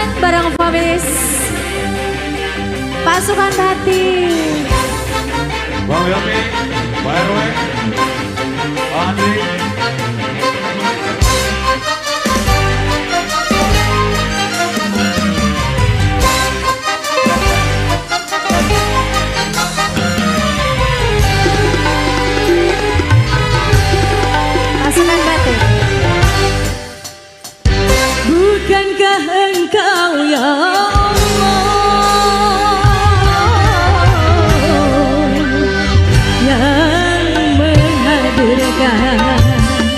bareng Fabis Pasukan Batik. Bang Yopi, Pak RW, Pak Andri. Pasukan Batik. Bukankah engkau ya Allah yang menghadirkan.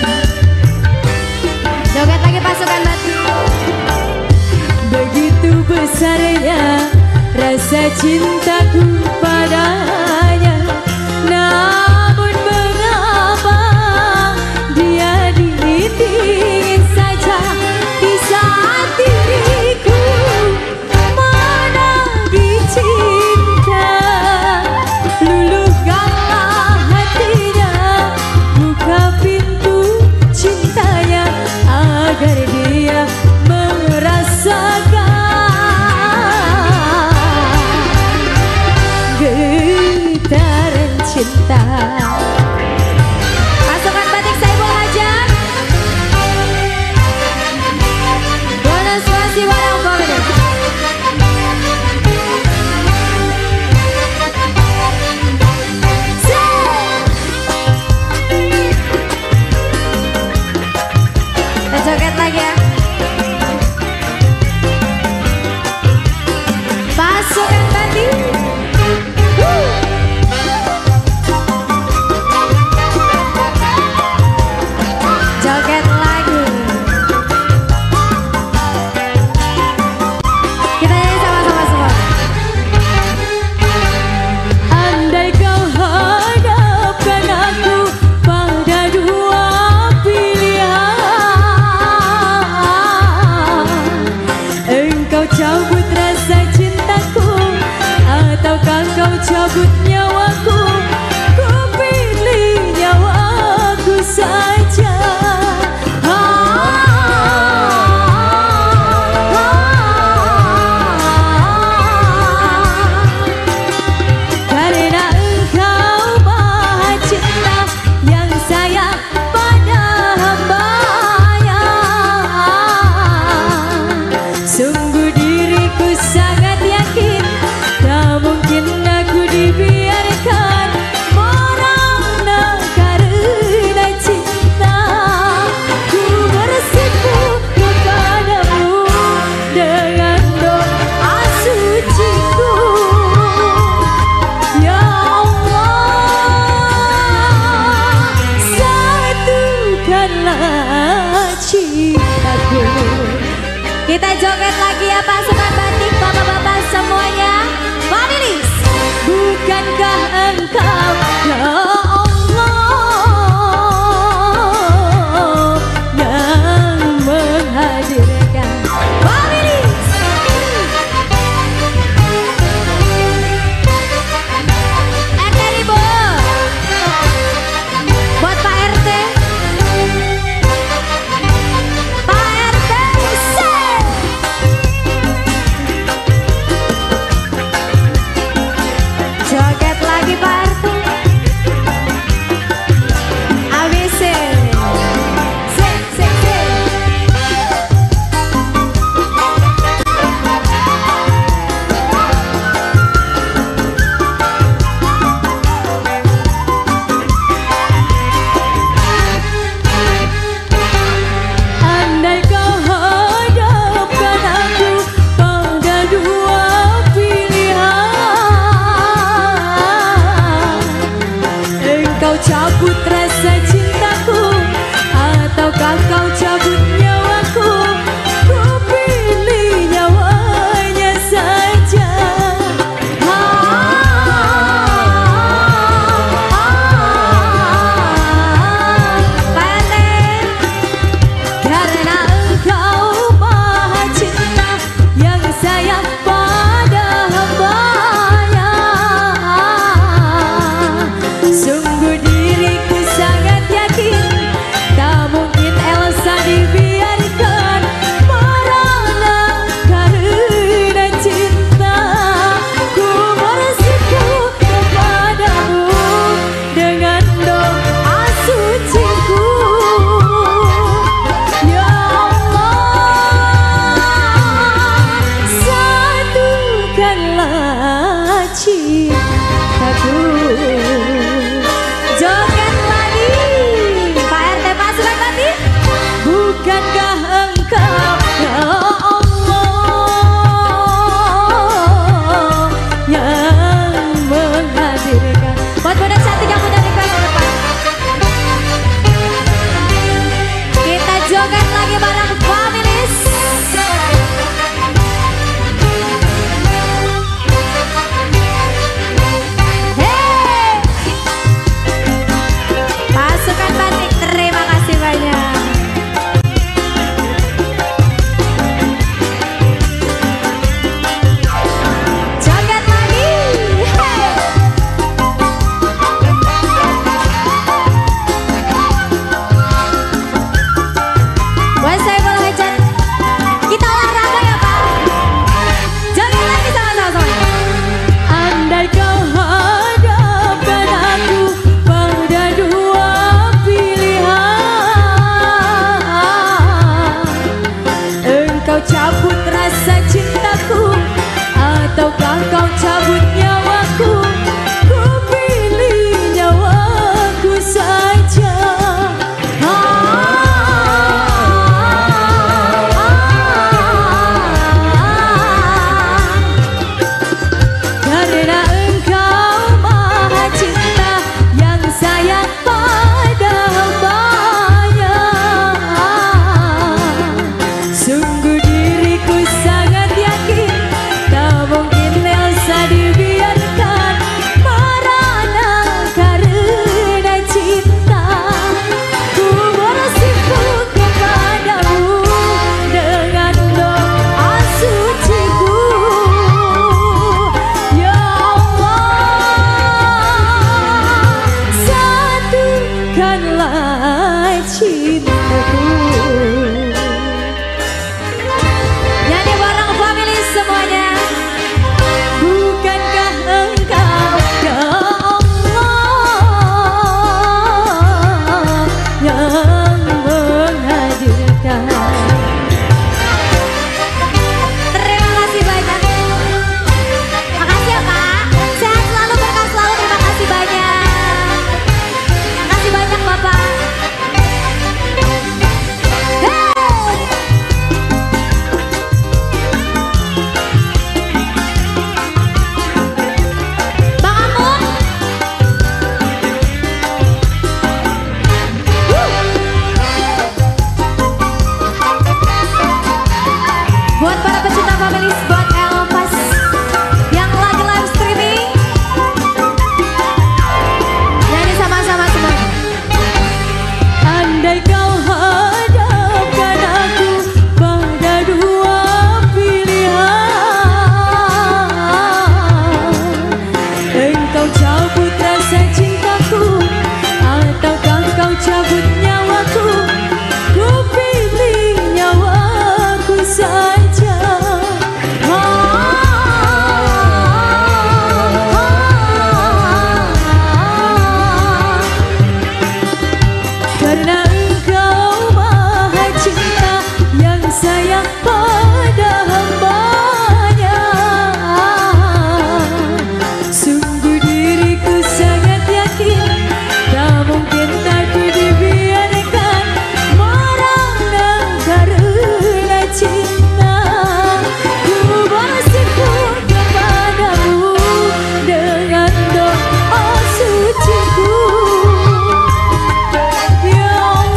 Joget lagi Pasukan Batik. Begitu besarnya rasa cintaku padanya, namun mengapa dia ditinggalkan saja di saat diriku menagih cinta. Luluhkanlah hatinya, buka pintu cintanya agar dia merasakan getaran cinta. Pasukan Batik Saiful Hajat. Bonus masih bareng Fabis. Kita joget lagi ya. Pasukan Batik. Joget lagi. Kita nyanyi sama-sama semua. Andai kau hadapkan aku pada dua pilihan, engkau cabut rasa cintaku ataukah kau cabut nyawaku, ku pilih nyawaku saja. Karena engkau maha cinta yang sayang pada hambanya, sungguh diriku sangat yakin tak mungkin aku dibiarkan merana karena cinta. Ku bersimpu kepadamu dengan doa suciku, ya Allah, satukanlah cintaku. Kita joget lagi ya Pasukan Batik, bapak-bapak semuanya. Fabis. Bukankah engkau ya Allah yang menghadirkan. Fabis. Ribu buat Pak RT. Pak RT set. Joget lagi Pak RT. Bukankah engkau ya Allah yang menghadirkan. Buat bodak cantik yang punya request ke depan, kita joget lagi bareng Families. Hey, pasukan batik, terima kasih banyak. Joget lagi, hey. Buat saya boleh ngecat, kita olahraga ya Pak. Joget lagi sama-sama. Andai kau hadapkan aku pada dua pilihan, engkau cabut rasa cintaku ataukah kau cabut nyawaku, ku pilih nyawaku saja. Karena engkau maha cinta yang sayang pada hambanya, sungguh diriku sangat yakin tak mungkin Elsa dibiarkan merana karena cinta. Ku bersimpuh kepadamu dengan doa suciku, ya Allah, satukanlah cintaku. Nyanyi bareng family semuanya. Bukankah engkau ya Allah yang menghadirkan. Terima kasih banyak. Makasih ya Pak. Sehat selalu, berkah selalu. Terima kasih banyak. Makasih banyak Bapak. Hey! Bang Amun. Buat para pecinta families, buat Elpas yang lagi live streaming, nyanyi sama-sama semua. Andai kau hadapkan aku pada dua pilihan, engkau cabut rasa cintaku ataukah kau cabut nyawaku, ku pilih nyawaku saja. Karena engkau maha cinta yang sayang pada hambanya, sungguh diriku sangat yakin tak mungkin aku dibiarkan merana karena cinta. Ku bersimpuh kepadamu dengan doa suciku, ya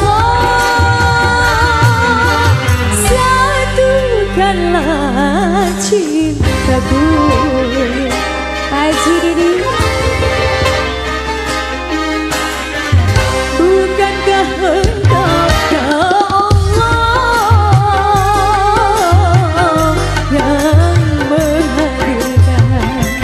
Allah, satukanlah cintaku. Haji Didi. Bukankah engkau ya Allah yang menghadirkan.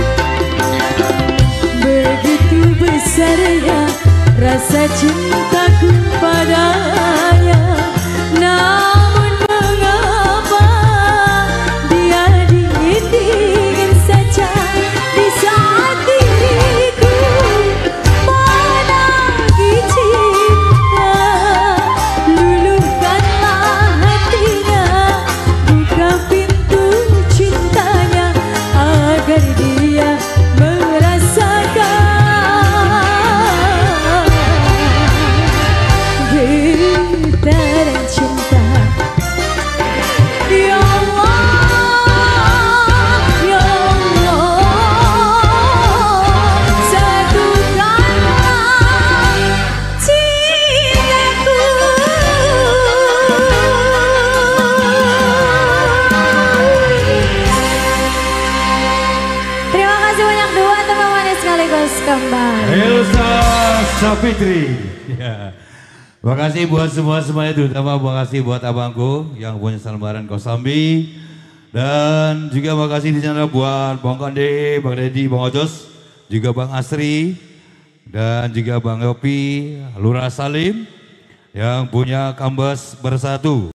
Begitu besarnya rasa cintaku padanya, namun mengapa dia diingin saja di saat diriku menagih cinta. kembali. Elsa Sapitri. Ya. Makasih buat semuanya, terutama makasih buat abangku yang punya lembaran Kosambi. Dan juga makasih di sana buat Bang Kande, Bang Dedi, Bang Ojos, juga Bang Asri, dan juga Bang Yopi, Lurah Salim yang punya Kambas Bersatu.